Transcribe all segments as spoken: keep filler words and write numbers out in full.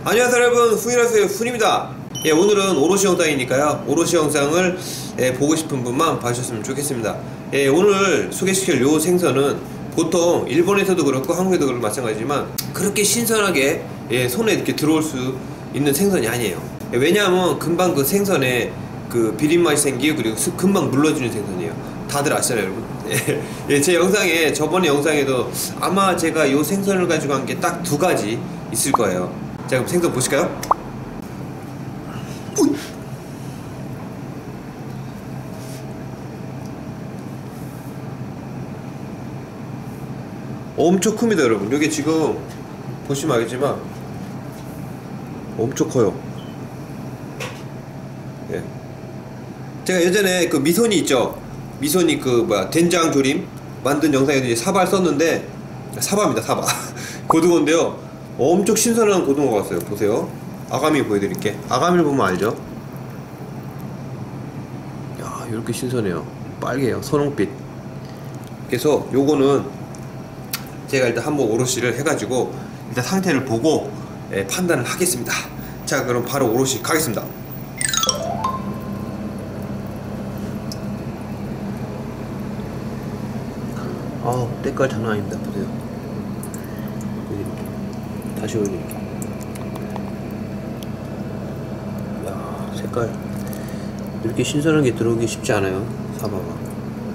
안녕하세요 여러분, 후이라스의 훈입니다. 예, 오늘은 오롯이 영상이니까요, 오롯이 영상을 예, 보고 싶은 분만 봐주셨으면 좋겠습니다. 예, 오늘 소개시킬 요 생선은 보통 일본에서도 그렇고 한국에도 그렇고 마찬가지지만 그렇게 신선하게 예, 손에 이렇게 들어올 수 있는 생선이 아니에요. 예, 왜냐하면 금방 그 생선에 그 비린맛이 생기고 그리고 수, 금방 물러지는 생선이에요. 다들 아시잖아요 여러분. 예, 예, 제 영상에 저번에 영상에도 아마 제가 요 생선을 가지고 한 게 딱 두 가지 있을 거예요. 자, 그럼 생선 보실까요? 오이. 엄청 큽니다 여러분. 이게 지금 보시면 알겠지만 엄청 커요. 예. 제가 예전에 그 미소니 있죠? 미소니 그 뭐야 된장 조림 만든 영상에도 이제 사발 썼는데, 사바입니다 사바. 고등어인데요, 엄청 신선한 고등어가 왔어요. 보세요. 아가미 보여드릴게. 아가미를 보면 알죠? 야, 이렇게 신선해요. 빨개요. 선홍빛. 그래서 요거는 제가 일단 한번 오롯이를 해가지고 일단 상태를 보고 예, 판단을 하겠습니다. 자, 그럼 바로 오롯이 가겠습니다. 아우, 때깔 장난 아닙니다. 보세요. 이렇게 다시 올려드릴게요. 야, 색깔 이렇게 신선한 게 들어오기 쉽지 않아요. 사바가.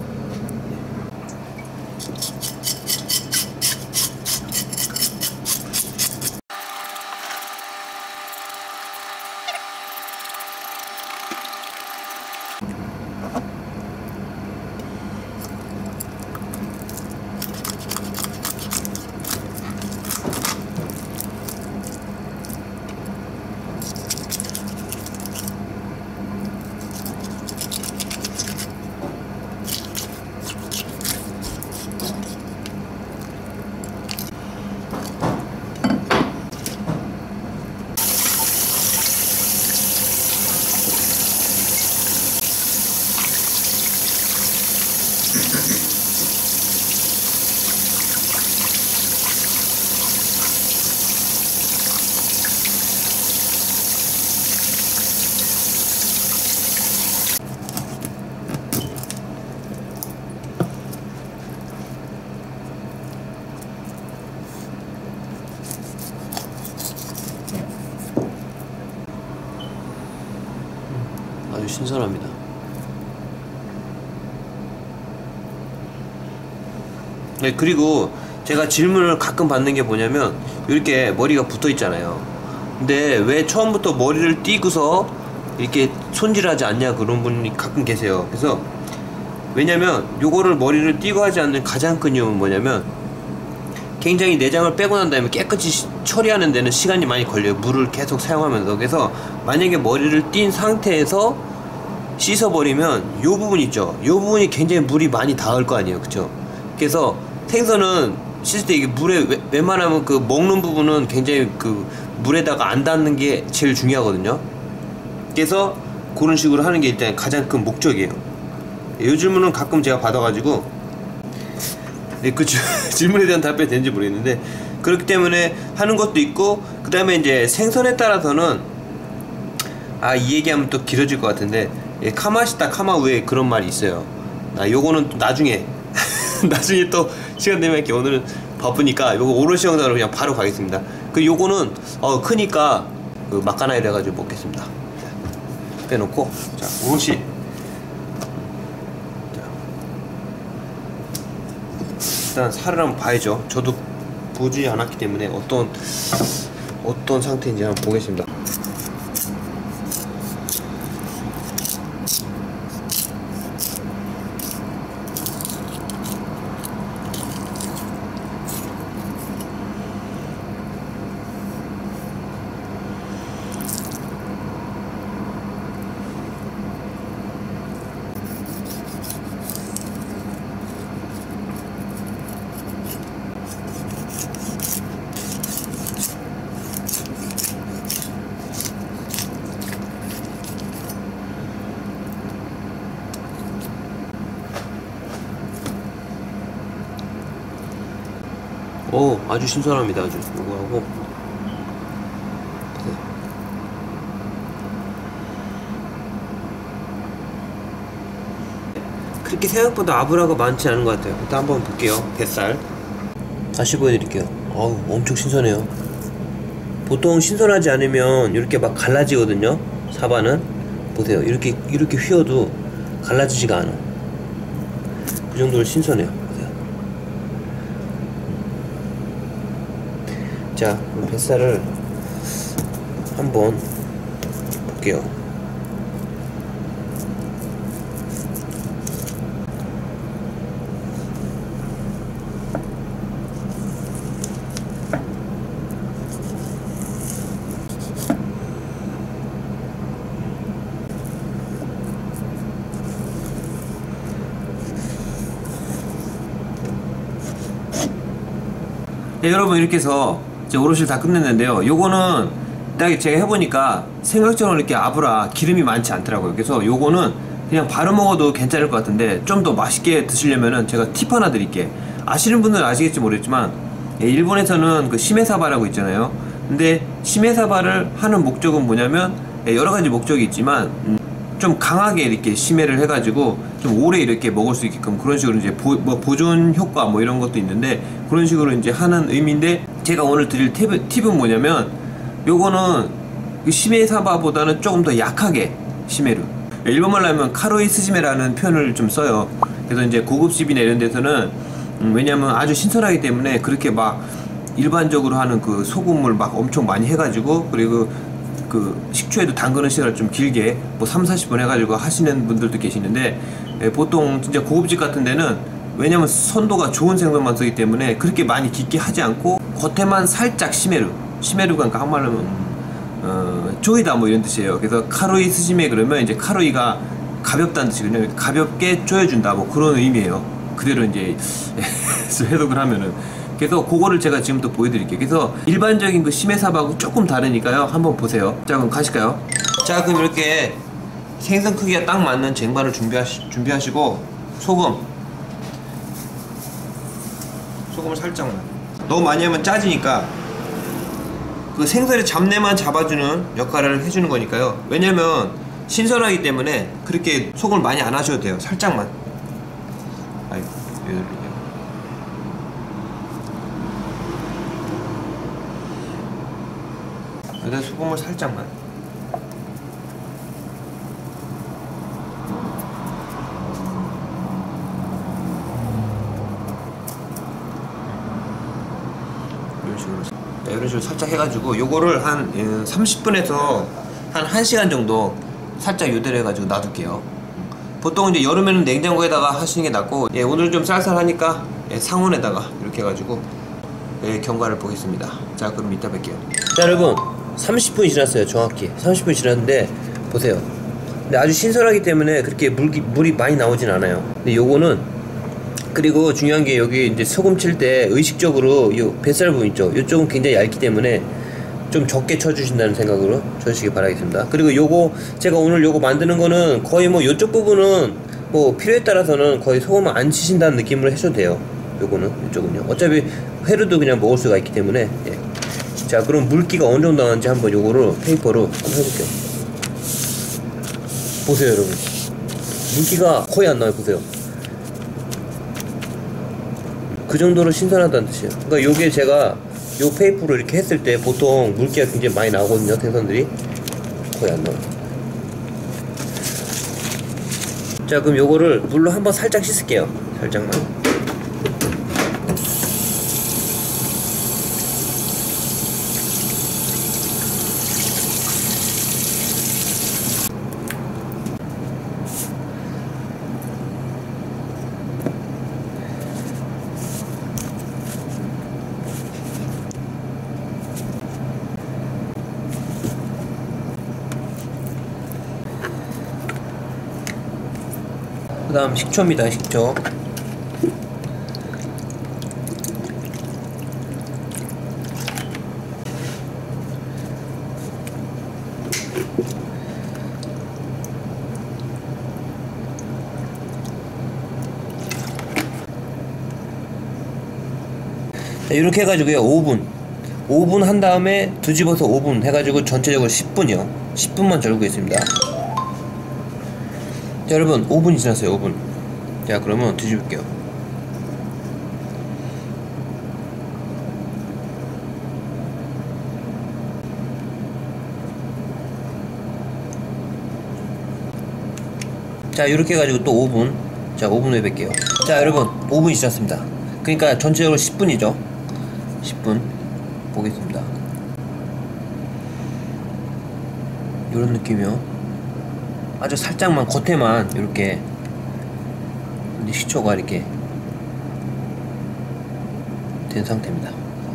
아주 신선합니다. 네, 그리고 제가 질문을 가끔 받는 게 뭐냐면 이렇게 머리가 붙어 있잖아요. 근데 왜 처음부터 머리를 띄고서 이렇게 손질하지 않냐 그런 분이 가끔 계세요. 그래서 왜냐면 요거를 머리를 띄고 하지 않는 가장 큰 이유는 뭐냐면 굉장히 내장을 빼고 난 다음에 깨끗이 처리하는 데는 시간이 많이 걸려요. 물을 계속 사용하면서. 그래서 만약에 머리를 띈 상태에서 씻어버리면 요 부분 있죠, 요 부분이 굉장히 물이 많이 닿을 거 아니에요. 그쵸? 그래서 생선은 씻을 때 이게 물에 왜, 웬만하면 그 먹는 부분은 굉장히 그 물에다가 안 닿는 게 제일 중요하거든요. 그래서 그런 식으로 하는 게 일단 가장 큰 목적이에요. 이 질문은 가끔 제가 받아가지고 네, 그 질문에 대한 답변이 되는지 모르겠는데 그렇기 때문에 하는 것도 있고, 그 다음에 이제 생선에 따라서는 아, 이 얘기하면 또 길어질 것 같은데 예, 카마시타 카마우에 그런 말이 있어요. 아, 요거는 또 나중에 나중에 또 시간 되면 이렇게, 오늘은 바쁘니까 요거 오롯이 영상으로 그냥 바로 가겠습니다. 그 요거는 어 크니까 그 막가나이 돼가지고 먹겠습니다. 자, 빼놓고 자, 오롯이. 일단 살을 한번 봐야죠. 저도 보지 않았기 때문에 어떤 어떤 상태인지 한번 보겠습니다. 오, 아주 신선합니다. 아주 요거하고 그렇게 생각보다 아브라가 많지 않은 것 같아요. 일단 한번 볼게요. 뱃살 다시 보여드릴게요. 어우 엄청 신선해요. 보통 신선하지 않으면 이렇게 막 갈라지거든요. 사바는 보세요. 이렇게 이렇게 휘어도 갈라지지가 않아. 그 정도로 신선해요. 보세요. 자, 그럼 뱃살을 한번 볼게요. 네, 여러분 이렇게 해서 이제 오롯이를 다 끝냈는데요. 요거는 딱 제가 해보니까 생각처럼 이렇게 아브라 기름이 많지 않더라고요. 그래서 요거는 그냥 바로 먹어도 괜찮을 것 같은데 좀 더 맛있게 드시려면은 제가 팁 하나 드릴게. 아시는 분들은 아시겠지 모르겠지만 예, 일본에서는 그 시메사바라고 있잖아요. 근데 시메사바를 하는 목적은 뭐냐면 예, 여러 가지 목적이 있지만 음, 좀 강하게 이렇게 심해를 해가지고 좀 오래 이렇게 먹을 수 있게끔 그런 식으로 이제 보, 뭐 보존 효과 뭐 이런 것도 있는데 그런 식으로 이제 하는 의미인데, 제가 오늘 드릴 팁은, 팁은 뭐냐면 요거는 시메사바보다는 조금 더 약하게 시메루, 일본말로 하면 카로이 스지메라는 표현을 좀 써요. 그래서 이제 고급집이나 이런 데서는 음, 왜냐면 아주 신선하기 때문에 그렇게 막 일반적으로 하는 그 소금을 막 엄청 많이 해가지고, 그리고 그 식초에도 담그는 시간을 좀 길게 뭐 삼사십 분 해가지고 하시는 분들도 계시는데, 예, 보통 진짜 고급집 같은 데는 왜냐면 선도가 좋은 생선만 쓰기 때문에 그렇게 많이 깊게 하지 않고 겉에만 살짝 시메루, 시메루가 그러니까 한말로 하면 어, 쪼이다 뭐 이런 뜻이에요. 그래서 카로이 스지메 그러면 이제 카로이가 가볍다는 뜻이거든요. 가볍게 쪼여준다 뭐 그런 의미예요. 그대로 이제 해석을 하면은. 그래서 그거를 제가 지금부터 보여드릴게요. 그래서 일반적인 그 시메사바하고 조금 다르니까요. 한번 보세요. 자, 그럼 가실까요? 자, 그럼 이렇게 생선 크기가 딱 맞는 쟁반을 준비하시, 준비하시고 소금 소금을 살짝만. 너무 많이 하면 짜지니까 그 생선의 잡내만 잡아주는 역할을 해주는 거니까요. 왜냐면 신선하기 때문에 그렇게 소금을 많이 안 하셔도 돼요. 살짝만. 아이고, 그래서 소금을 살짝만. 이런 식으로. 자, 이런 식으로 살짝 해가지고 요거를 한 삼십 분에서 한 한 시간 정도 살짝 요대로 해가지고 놔둘게요. 보통 이제 여름에는 냉장고에다가 하시는 게 낫고, 예, 오늘 좀 쌀쌀하니까 예, 상온에다가 이렇게 해가지고 예, 경과를 보겠습니다. 자, 그럼 이따 뵐게요. 자, 여러분 삼십 분이 지났어요. 정확히 삼십 분이 지났는데 보세요. 근데 아주 신선하기 때문에 그렇게 물기, 물이 많이 나오진 않아요. 근데 요거는, 그리고 중요한 게 여기 이제 소금 칠 때 의식적으로 요 뱃살 부분 있죠. 요쪽은 굉장히 얇기 때문에 좀 적게 쳐주신다는 생각으로 쳐주시기 바라겠습니다. 그리고 요거 제가 오늘 요거 만드는 거는 거의 뭐 요쪽 부분은 뭐 필요에 따라서는 거의 소금을 안 치신다는 느낌으로 해줘도 돼요. 요거는 이쪽은요. 어차피 회로도 그냥 먹을 수가 있기 때문에. 예. 자, 그럼 물기가 어느 정도 나는지 한번 요거로 페이퍼로 한번 해볼게요. 보세요, 여러분. 물기가 거의 안 나와요. 보세요. 그 정도로 신선하다는 뜻이에요. 그러니까 요게 제가 요 페이퍼로 이렇게 했을 때 보통 물기가 굉장히 많이 나오거든요. 생선들이 거의 안 나와요. 자, 그럼 요거를 물로 한번 살짝 씻을게요. 살짝만. 그 다음 식초입니다. 식초. 자, 이렇게 해가지고요. 오 분 오 분 한 다음에 뒤집어서 오 분 해가지고 전체적으로 십 분이요 십 분만 절구겠습니다. 자, 여러분 오 분이 지났어요. 오 분. 자, 그러면 뒤집을게요. 자, 이렇게 해가지고 또 오 분. 자, 오 분 후에 뵐게요. 자, 여러분, 오 분이 지났습니다. 그러니까 전체적으로 십 분이죠. 십 분 보겠습니다. 이런 느낌이요. 아주 살짝만 겉에만 이렇게 식초가 이렇게 된 상태입니다.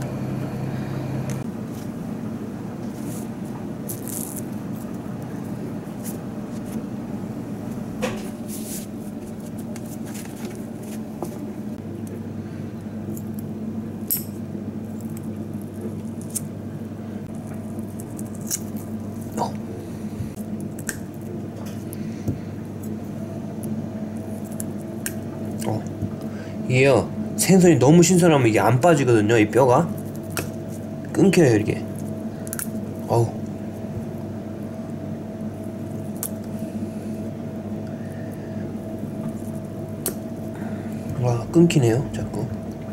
어, 이게요, 생선이 너무 신선하면 이게 안 빠지거든요. 이 뼈가 끊겨요, 이렇게. 어우, 와, 끊기네요, 자꾸.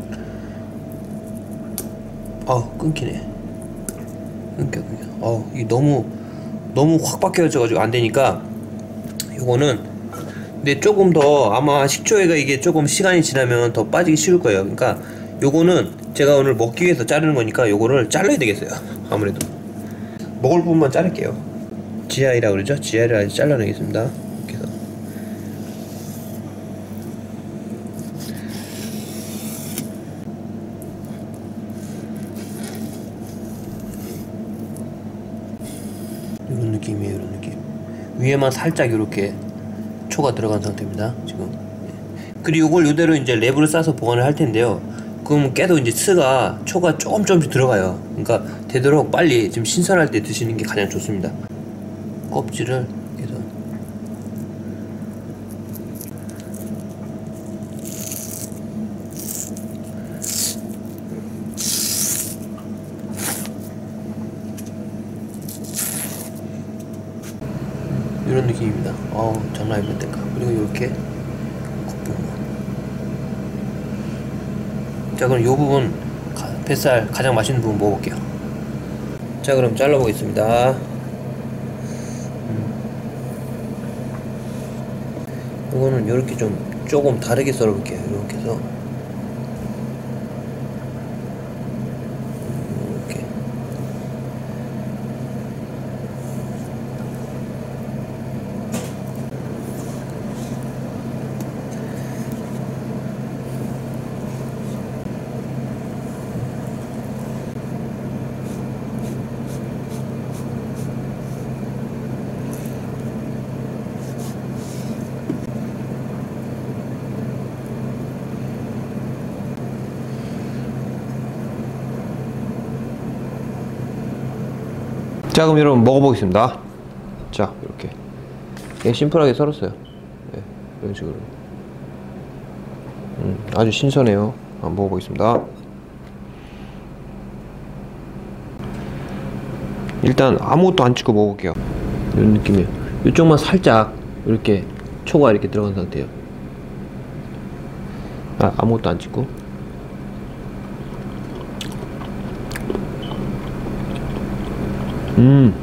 어우, 끊기네. 끊겨, 끊겨. 어우, 이 너무 너무 확 박혀져가지고 안 되니까 요거는, 근데 조금 더 아마 식초에가 이게 조금 시간이 지나면 더 빠지기 쉬울 거예요. 그러니까 요거는 제가 오늘 먹기 위해서 자르는 거니까 요거를 잘라야 되겠어요. 아무래도 먹을 부분만 자를게요. 지아이라 그러죠? 지아이를 아직 잘라내겠습니다. 이렇게 해서. 이런 느낌이에요. 이런 느낌. 위에만 살짝 이렇게 초가 들어간 상태입니다, 지금. 그리고 이걸 이대로 이제 랩을 싸서 보관을 할 텐데요. 그럼 깨도 이제 스가 초가 조금 조금씩 들어가요. 그러니까 되도록 빨리 지금 신선할 때 드시는 게 가장 좋습니다. 껍질을 해서 이런 느낌입니다. 어우, 장난 아니겠다. 그리고 이렇게 겉부분. 자, 그럼 이 부분 가, 뱃살 가장 맛있는 부분 먹어볼게요. 자, 그럼 잘라보겠습니다. 음. 이거는 이렇게 좀 조금 다르게 썰어볼게요. 이렇게 해서 이렇게. 자, 그럼 여러분 먹어보겠습니다. 자, 이렇게. 그냥 심플하게 썰었어요. 네, 이런 식으로. 음, 아주 신선해요. 한번 먹어보겠습니다. 일단 아무것도 안 찍고 먹어볼게요. 이런 느낌이에요. 이쪽만 살짝 이렇게 초가 이렇게 들어간 상태예요. 아, 아무것도 안 찍고. 음.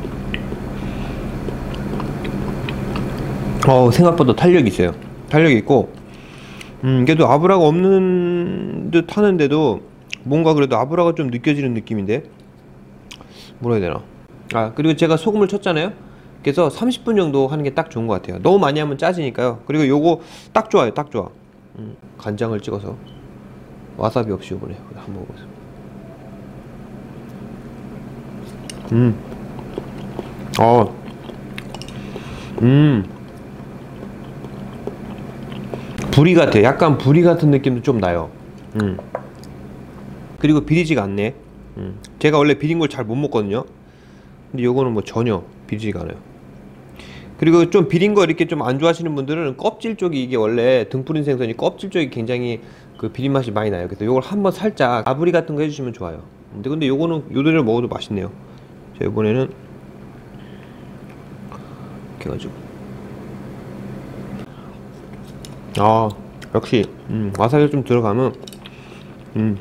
어, 생각보다 탄력이 있어요. 탄력이 있고, 음, 그래도 아브라가 없는 듯 하는데도 뭔가 그래도 아브라가 좀 느껴지는 느낌인데, 뭐라 해야 되나. 아, 그리고 제가 소금을 쳤잖아요. 그래서 삼십 분 정도 하는 게 딱 좋은 것 같아요. 너무 많이 하면 짜지니까요. 그리고 요거 딱 좋아요. 딱 좋아. 음, 간장을 찍어서 와사비 없이 이번에 한번 먹어보세요. 음. 어. 음. 부리 같아. 약간 부리 같은 느낌도 좀 나요. 음. 그리고 비리지가 않네. 음. 제가 원래 비린 걸 잘 못 먹거든요. 근데 요거는 뭐 전혀 비리지가 않아요. 그리고 좀 비린 거 이렇게 좀 안 좋아하시는 분들은 껍질 쪽이, 이게 원래 등푸른 생선이 껍질 쪽이 굉장히 그 비린 맛이 많이 나요. 그래서 요걸 한번 살짝 아브리 같은 거 해주시면 좋아요. 근데 근데 요거는 요대로 먹어도 맛있네요. 자, 이번에는 이렇게 해가지고 아 역시 음, 와사비 좀 들어가면 음.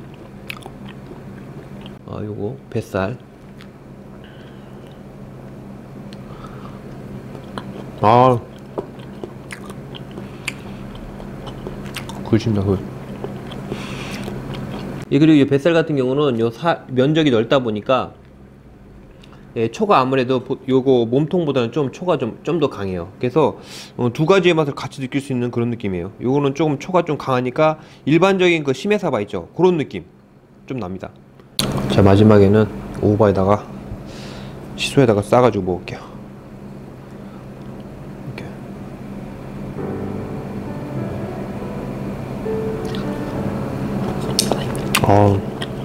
아 요거 뱃살. 아 굴신다 굴. 예, 그리고 이 뱃살 같은 경우는 요 사, 면적이 넓다 보니까 예, 초가 아무래도 보- 요거 몸통보다는 좀 초가 좀 좀 더 강해요. 그래서 어, 두 가지의 맛을 같이 느낄 수 있는 그런 느낌이에요. 요거는 조금 초가 좀 강하니까 일반적인 그 시메사바 있죠, 그런 느낌 좀 납니다. 자, 마지막에는 오바에다가 시소에다가 싸가지고 먹을게요. 이렇게. 아,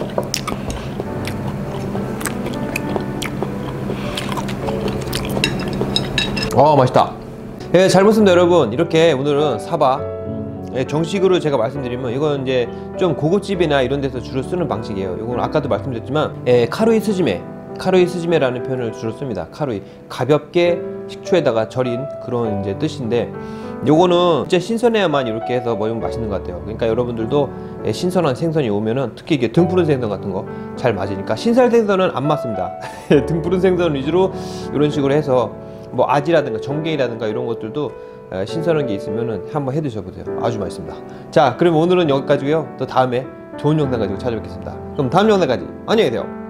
아 맛있다. 예, 잘 먹습니다 여러분. 이렇게 오늘은 사바 음, 예, 정식으로 제가 말씀드리면 이건 이제 좀 고급집이나 이런 데서 주로 쓰는 방식이에요. 이건 아까도 말씀드렸지만 예, 카루이 스즈메, 카루이 스즈메라는 표현을 주로 씁니다. 카루이, 가볍게 식초에다가 절인 그런 이제 뜻인데, 요거는 진짜 신선해야만 이렇게 해서 먹으면 맛있는 것 같아요. 그러니까 여러분들도 예, 신선한 생선이 오면은 특히 이게 등푸른 생선 같은 거 잘 맞으니까, 신살 생선은 안 맞습니다. 등푸른 생선 위주로 이런 식으로 해서 뭐 아지라든가 정게이라든가 이런 것들도 신선한 게 있으면은 한번 해 드셔보세요. 아주 맛있습니다. 자, 그럼 오늘은 여기까지고요. 또 다음에 좋은 영상 가지고 찾아뵙겠습니다. 그럼 다음 영상까지 안녕히 계세요.